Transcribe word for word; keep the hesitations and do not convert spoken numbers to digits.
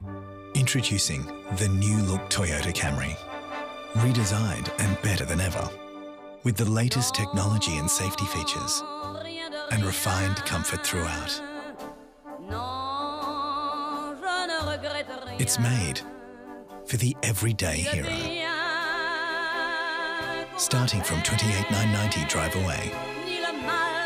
Introducing the new-look Toyota Camry. Redesigned and better than ever. With the latest technology and safety features. And refined comfort throughout. It's made for the everyday hero. Starting from twenty-eight thousand nine hundred ninety drive away.